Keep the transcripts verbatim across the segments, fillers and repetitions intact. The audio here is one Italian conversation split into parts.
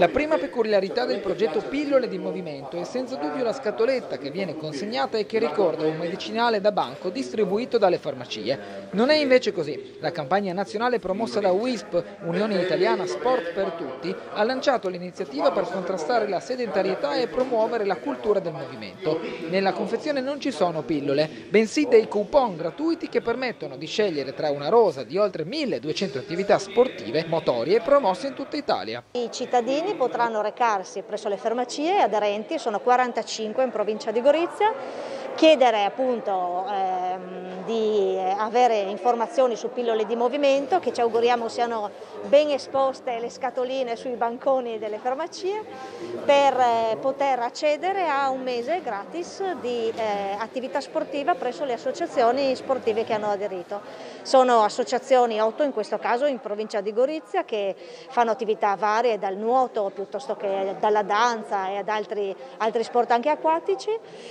La prima peculiarità del progetto Pillole di Movimento è senza dubbio la scatoletta che viene consegnata e che ricorda un medicinale da banco distribuito dalle farmacie. Non è invece così. La campagna nazionale promossa da U I S P, Unione Italiana Sport per Tutti, ha lanciato l'iniziativa per contrastare la sedentarietà e promuovere la cultura del movimento. Nella confezione non ci sono pillole, bensì dei coupon gratuiti che permettono di scegliere tra una rosa di oltre milleduecento attività sportive motorie promosse in tutta Italia. I cittadini potranno recarsi presso le farmacie aderenti, sono quarantacinque in provincia di Gorizia, chiedere appunto ehm, di avere informazioni su pillole di movimento che ci auguriamo siano ben esposte le scatoline sui banconi delle farmacie per eh, poter accedere a un mese gratis di eh, attività sportiva presso le associazioni sportive che hanno aderito. Sono associazioni, otto in questo caso in provincia di Gorizia, che fanno attività varie dal nuoto piuttosto che dalla danza e ad altri, altri sport anche acquatici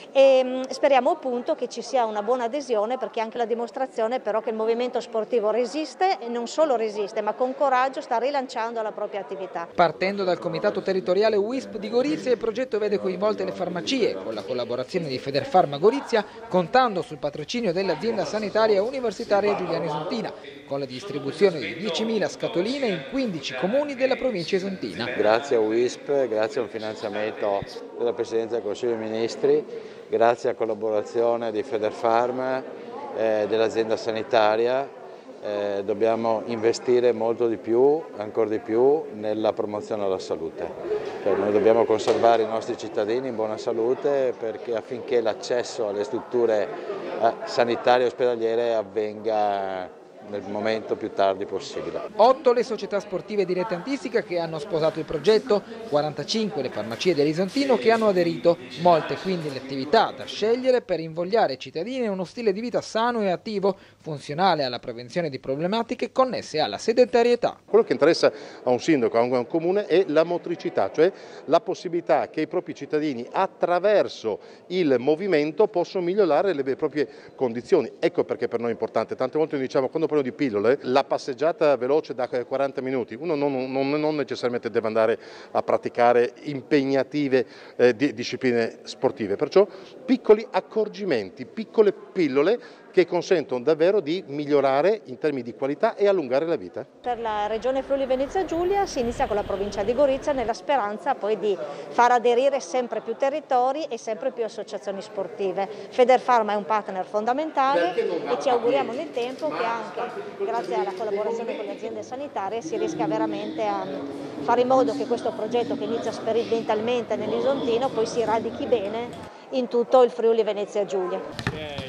e mh, speriamo appunto che ci sia una buona adesione, perché anche la dimostrazione però che il movimento sportivo resiste e non solo resiste ma con coraggio sta rilanciando la propria attività. Partendo dal comitato territoriale U I S P di Gorizia, il progetto vede coinvolte le farmacie con la collaborazione di Federfarma Gorizia, contando sul patrocinio dell'azienda sanitaria universitaria Giuliano Isentina, con la distribuzione di diecimila scatoline in quindici comuni della provincia isentina. Grazie a U I S P, grazie a un finanziamento della Presidenza del Consiglio dei Ministri, grazie alla collaborazione di Federfarma, eh, dell'azienda sanitaria, eh, dobbiamo investire molto di più, ancora di più, nella promozione della salute. Cioè, noi dobbiamo conservare i nostri cittadini in buona salute perché affinché l'accesso alle strutture eh, sanitarie e ospedaliere avvenga nel momento più tardi possibile. Otto le società sportive dilettantistiche che hanno sposato il progetto, quarantacinque le farmacie dell'Isontino che hanno aderito, molte quindi le attività da scegliere per invogliare i cittadini in uno stile di vita sano e attivo, funzionale alla prevenzione di problematiche connesse alla sedentarietà. Quello che interessa a un sindaco, a un comune, è la motricità, cioè la possibilità che i propri cittadini attraverso il movimento possano migliorare le proprie condizioni. Ecco perché per noi è importante. Tante volte noi diciamo, quando parliamo di pillole, la passeggiata veloce da quaranta minuti, uno non, non, non necessariamente deve andare a praticare impegnative eh, di, discipline sportive, perciò piccoli accorgimenti, piccole pillole che consentono davvero di migliorare in termini di qualità e allungare la vita. Per la Regione Friuli Venezia Giulia si inizia con la provincia di Gorizia nella speranza poi di far aderire sempre più territori e sempre più associazioni sportive. Federfarma è un partner fondamentale e ci auguriamo nel tempo che anche grazie alla collaborazione con le aziende sanitarie si riesca veramente a fare in modo che questo progetto, che inizia sperimentalmente nell'Isontino, poi si radichi bene in tutto il Friuli Venezia Giulia.